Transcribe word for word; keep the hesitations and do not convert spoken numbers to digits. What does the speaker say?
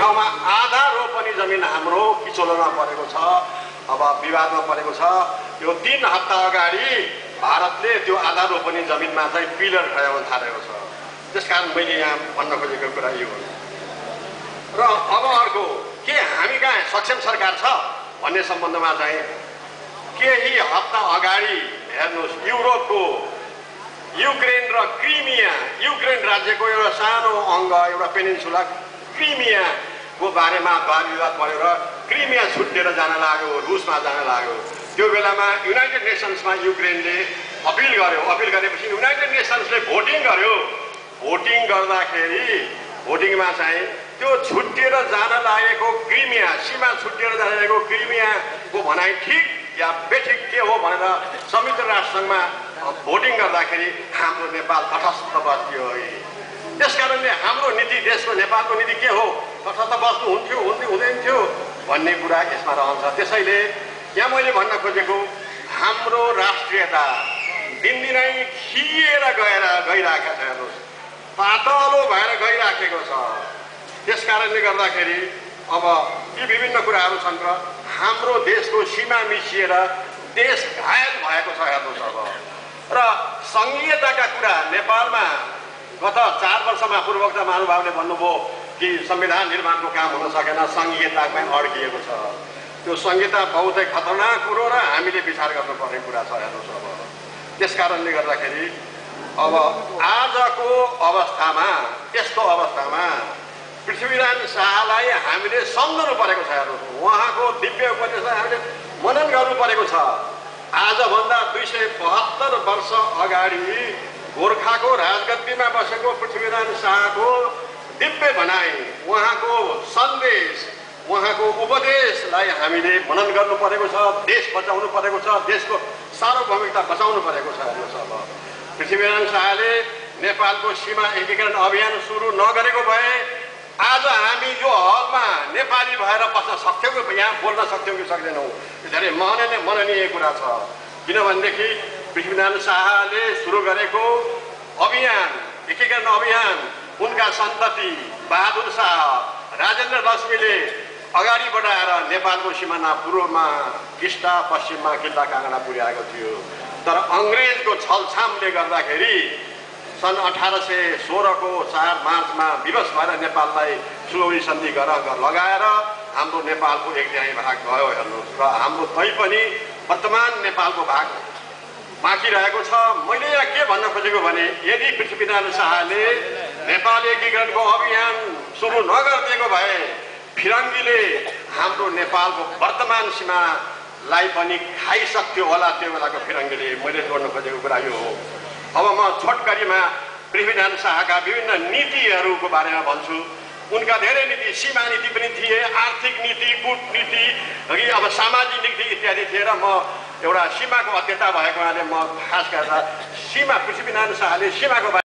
ठाउँमा आधा रोपनी जमिन हाम्रो किचोलोमा परेको छ, अब विवादमा परेको छ। यो तीन हप्ता अगाडि भारतले त्यो आधा रोपनी जमिनमा चाहिँ पिलर खडाउन थालेको छ। त्यसकारण मैले यहाँ भन्न खोजेको कुरा यो हो। र अब अर्को के हामी कहाँ सक्षम सरकार छ भन्ने सम्बन्धमा चाहिँ केही हप्ता अगाडि हेर्नुहोस्, युरोपको युक्रेन र क्रिमिया, युक्रेन राज्यको एउटा सानो अङ्ग, एउटा पेनिन्सुला क्रिमियाको बारेमा वाद विवाद परेर क्रिमिया छुट्टिएर जान लाग्यो, रुसमा जान लाग्यो। त्यो बेलामा युनाइटेड नेसन्समा युक्रेनले अपिल गर्यो। अपिल गरेपछि युनाइटेड नेसन्सले भोटिङ गर्यो। भोटिङ गर्दाखेरि भोटिङमा चाहिँ त्यो छुट्टिएर जान लागेको क्रिमिया, सीमा छुट्टिएर जान लागेको क्रिमियाको भनाइ ठिक या बेठिक के हो भनेर संयुक्त राष्ट्रसङ्घमा भोटिङ गर्दाखेरि हाम्रो नेपाल तटस्थ बस्यो। त्यसकारणले हाम्रो नीति, देशको नेपालको नीति के हो, तटस्थ बस्नु हुन्थ्यो हुन्थ्यो हुँदैन थियो भन्ने कुरा यसमा रहन्छ। त्यसैले यहाँ मैले भन्न खोजेको हाम्रो राष्ट्रियता दिनदिनै खिएर गएर गइरहेको छ, हेर्नुहोस् पातलो भएर गइराखेको छ। त्यसकारणले गर्दाखेरि अब यी विभिन्न कुराहरू छन् र हाम्रो देशको सीमा मिसिएर देश घायल भएको छ, हेर्नुहोस्। अब र सङ्घीयताका कुरा नेपालमा गत चार वर्षमा पूर्ववक्ता महानुभावले भन्नुभयो कि संविधान निर्माणको काम हुन सकेन, सङ्घीयतामै अड्किएको छ। त्यो सङ्घीयता बहुतै खतरनाक कुरो र हामीले विचार गर्नुपर्ने कुरा छ, हेर्नुहोस्। अब त्यसकारणले गर्दाखेरि अब आजको अवस्थामा, यस्तो अवस्थामा पृथ्वीनारायण शाहलाई हामीले सम्झनु परेको छ, हेर्नुहोस्। उहाँको दिव्य उपदेशलाई हामीले मनन गर्नु परेको छ। आजभन्दा दुई सय बहत्तर वर्ष अगाडि गोर्खाको राजगद्दीमा बसेको पृथ्वीनारायण शाहको दिव्य भनाइ, उहाँको सन्देश, उहाँको उपदेशलाई हामीले मनन गर्नु परेको छ। देश बचाउनु परेको छ, देशको सार्वभौमिकता बचाउनु परेको छ, हेर्नुहोस्। अब पृथ्वीनारायण शाहले नेपालको सीमा एकीकरण अभियान सुरु नगरेको भए आज हामी यो हलमा नेपाली भएर बस्न सक्थ्यौँ कि यहाँ बोल्न सक्थ्यौँ कि सक्दैनौँ। धेरै मननीय मननीय कुरा छ। किनभनेदेखि पृथ्वीनारायण शाहले सुरु गरेको अभियान, एकीकरण अभियान, उनका सन्तति बहादुर शाह, राजेन्द्र लक्ष्मीले अगाडि बढाएर नेपालको सिमाना पूर्वमा टिस्टा, पश्चिममा किल्ला काँगडा पुर्याएको थियो। तर अङ्ग्रेजको छलछामले गर्दाखेरि सन् अठार सय सोह्रको चार मार्चमा विवश भएर नेपाललाई सुलौरी सन्धि गरेर लगाएर हाम्रो नेपालको एक तिहाई भाग गयो, हेर्नुहोस्। र हाम्रो तैपनि वर्तमान नेपालको भाग बाँकी रहेको छ। मैले यहाँ के भन्न खोजेको भने यदि पृथ्वीनारायण शाहले नेपाल एकीकरणको अभियान सुरु नगरिदिएको भए फिरङ्गीले हाम्रो नेपालको वर्तमान सीमालाई पनि खाइसक्थ्यो होला। त्यो बेलाको फिरङ्गीले, मैले जोड्न खोजेको कुरा यो हो। अब म छोटकरीमा पृथ्वीनारायण शाहका विभिन्न नीतिहरूको बारेमा भन्छु। उनका धेरै नीति, सीमा नीति पनि थिए, आर्थिक नीति, कूटनीति, अघि अब सामाजिक नीति इत्यादि थिए। र म एउटा सीमाको अध्येता भएको हुनाले म खास गरेर सीमा, पृथ्वीनारायण शाहले सीमाको